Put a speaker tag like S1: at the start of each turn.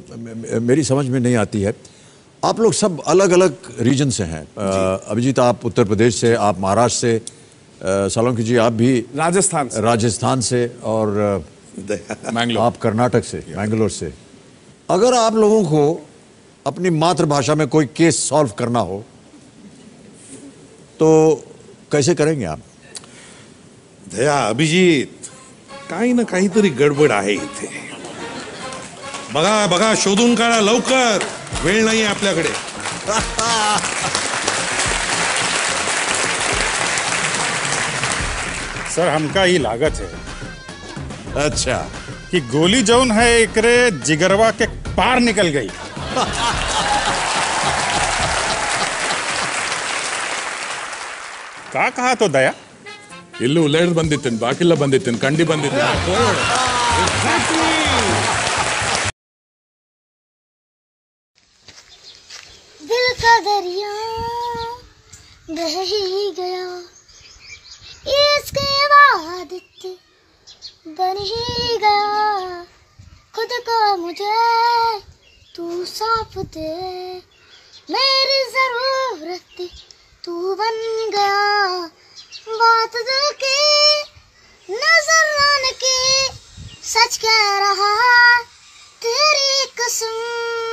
S1: मेरी समझ में नहीं आती है। आप लोग सब अलग अलग रीजन से हैं। अभिजीत आप उत्तर प्रदेश से, आप महाराष्ट्र से, सोलंकी जी आप भी राजस्थान से और आप कर्नाटक से, मैंगलोर से। अगर आप लोगों को अपनी मातृभाषा में कोई केस सॉल्व करना हो तो कैसे करेंगे आप?
S2: दया, अभिजीत, काही ना काहीतरी गडबड आहे इथे. बघा बघा, शोधून काढा लवकर, वेळ नाही आपल्याकडे.
S3: सर हमका ही लागत है.
S1: अच्छा,
S3: कि गोली जौन है एकरे जिगरवा के पार निकल गई. का कहा तो दया?
S4: इल्लू उल्लेड़ बंदित्तन, बाकिल्ला बंदित्तन, कंडी बंदित्तन.
S5: दिल का दरिया बह ही गया, इसके बाद बन ही गया. खुद को मुझे तू सौंप दे, मेरी जरूरत तू बन गया. बात दिल की नजर लाने की, सच कह रहा तेरी कसम.